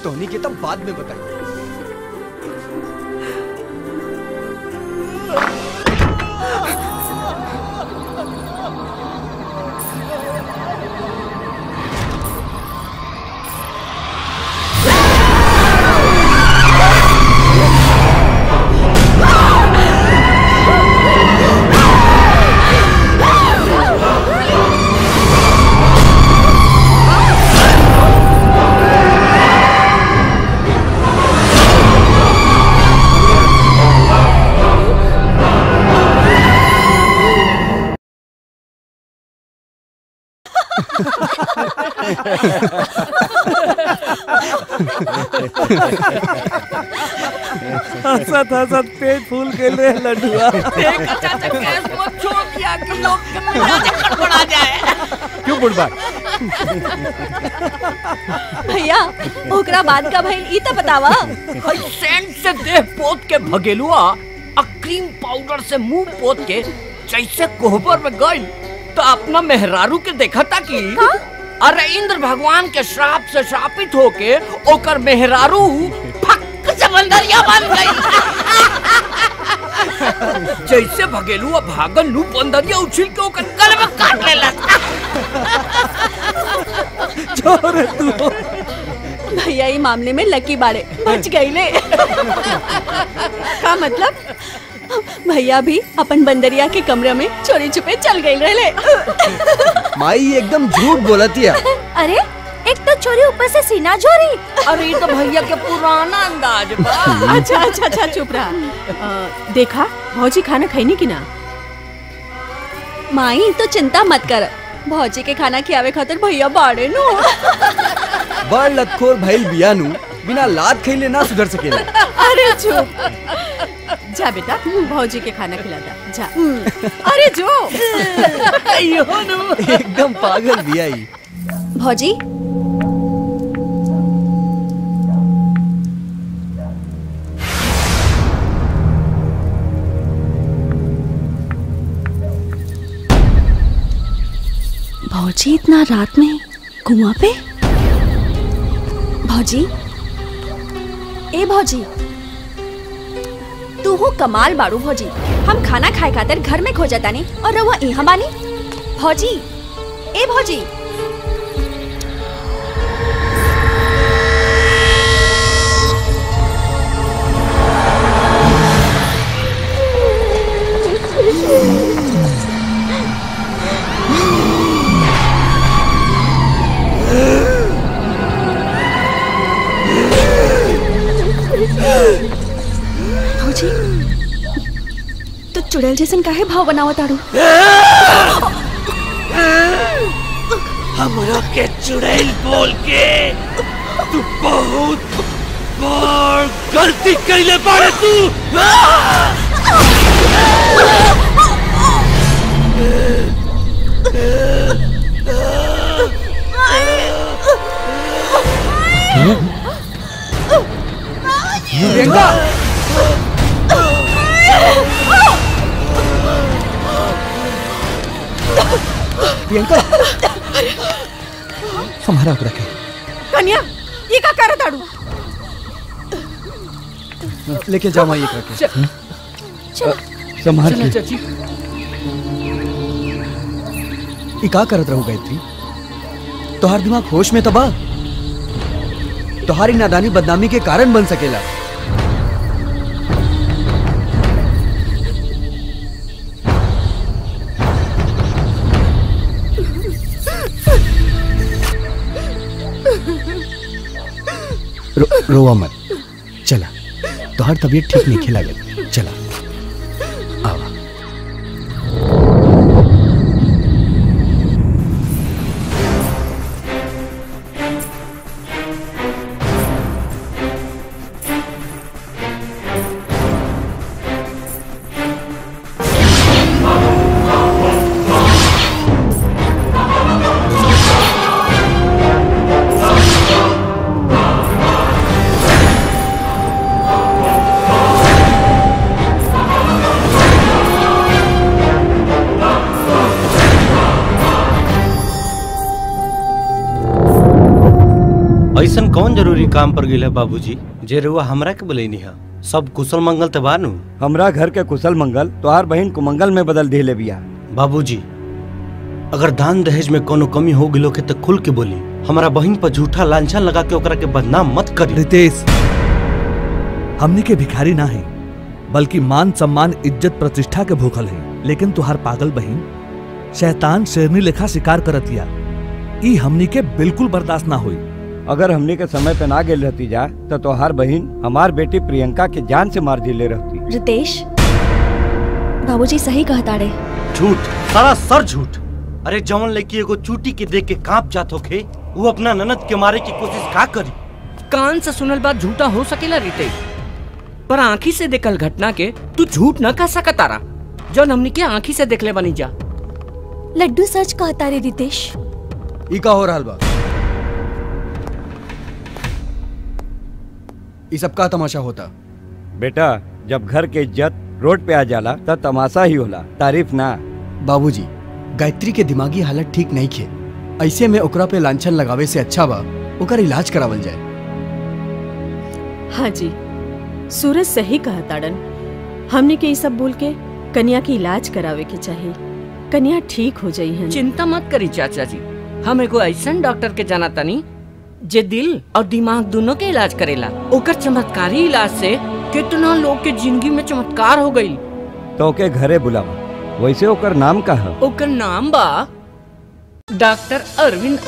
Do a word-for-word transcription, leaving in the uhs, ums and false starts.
तोहनी के तब बाद में बताई। हंसत हंसत पेट फूल गए रे लड्डुआ। चाचा गैस मत छोड़ दिया कि लोग गड़बड़ा जाए। क्यों बुढ़बा? भैया ओकरा बाद का भइल ई त बतावा। हई सेंट से देह पोत के भगेलुआ आ क्रीम पाउडर से मुंह पोत के जैसे कोहबर में गई तो अपना मेहरारू के देखा था कि अरे इंद्र भगवान के श्राप से श्रापित होके ओकर मेहरारू फक से बंदरिया बन गई। जैसे भगेलुआ भागल लू बंदरिया उछल के ओकर गले में काट लेला। छोड़ तू। भैया ई मामले में लकी बाड़े बच गईले। का मतलब भैया भी अपन बंदरिया के कमरे में चोरी छुपे चल गई रहे। माई एकदम झूठ बोलती है। अरे एक तो चोरी ऊपर से सीना चोरी। अरे ये तो भैया के पुराना अंदाज बा। अच्छा अच्छा अच्छा चुप रहा। देखा भौजी खाना खैनी की ना? माई तो चिंता मत कर, भौजी के खाना खियावे खातिर भैया बाड़े नु। बड़ लतखोर भइल बियानु बिना लात खइले ना सुधर सकेला। अरे चुप जा बेटा, भौजी के खाना खिलाता जा। अरे जो एकदम पागल बिया ही। भौजी भौजी इतना रात में कुआं पे? भौजी ए भौजी तू हो कमाल बाड़ू भौजी। हम खाना खाए खातिर घर में खो जाता नहीं और रहुआ यहाँ बानी। भौजी ए भौजी भौजी तो चुड़ैल जैसन काहे भाव बनावा ताड़ू? हमरा के चुड़ैल बोल के तू बहुत बड़ गलती कैले बाड़े तू। प्रियंका प्रियंका हमारा को रखे। कन्या ये का कर ताड़ू? लेके जाओ माई एक रखे। संभाल के। चाची ई का करत रहू गायत्री? तोहार दिमाग होश में तबा। तोहारी नादानी बदनामी के कारण बन सकेला। रो, रोवा मत, चला तोहार तबीयत ठीक नहीं खिला गई। चला आवा। ऐसा कौन जरूरी काम पर गिल है बाबूजी जे रुआ हमरा के बोले नहीं? सब कुशल मंगल ते बानू? हमरा घर के कुशल मंगल तोहार बहन कुमंगल में बदल दिले बिया। बाबूजी अगर दान दहेज में कोनो कमी हो गिलो के तो खुल के बोली, हमारा बहन पर झूठा लांछन लगा के ओकरा के बदनाम मत करी। रितेश, हमने के भिखारी ना है, बल्कि मान सम्मान इज्जत प्रतिष्ठा के भूखल है। लेकिन तुहार पागल बहन शैतान शेरनी लेखा शिकार करतिया, ई हमनी के बिल्कुल बर्दाश्त ना हुई। अगर हमनी के समय पे ना गेल रहती जा तो तोहार बहन हमार बेटी प्रियंका के जान से मार दिले रहती। रितेश, बाबूजी सही कहता रे। झूठ, सारा सर झूठ। अरे जवन लड़की एगो चूटी के देख के कांप जात होखे, वो अपना ननद के मारे की कोशिश का करी? कान से सुनल बात झूठा हो सकेला रितेश, पर आँखी से देखल घटना के तू झूठ न कह सकतारा, जौन हमनी के आँखी से देखले बनी जा। लड्डू सच कहता रे रितेश। ई का हो रहल बा? ई सब का तमाशा होता? बेटा, जब घर के इज्जत रोड पे आ जाला तब तमाशा ही होला, तारीफ ना। बाबूजी, गायत्री के दिमागी हालत ठीक नहीं खे, ऐसे में ओकरा पे लांछन लगावे से अच्छा बा ओकर इलाज करावल जाए। हाँ जी, सूरज सही कहा ताड़न। हमने के ये सब बोल के कन्या की इलाज करावे के चाहिए, कन्या ठीक हो जाई है। चिंता मत करी चाचा जी, हम एगो ऐसा डॉक्टर के जाना तानी जे दिल और दिमाग दोनों के इलाज करेला। ओकर चमत्कारी इलाज से कितना लोग के जिंदगी में चमत्कार हो गई। तो के घरे बुलावा। वैसे ओकर नाम का है? ओकर नाम बा डॉक्टर अरविंद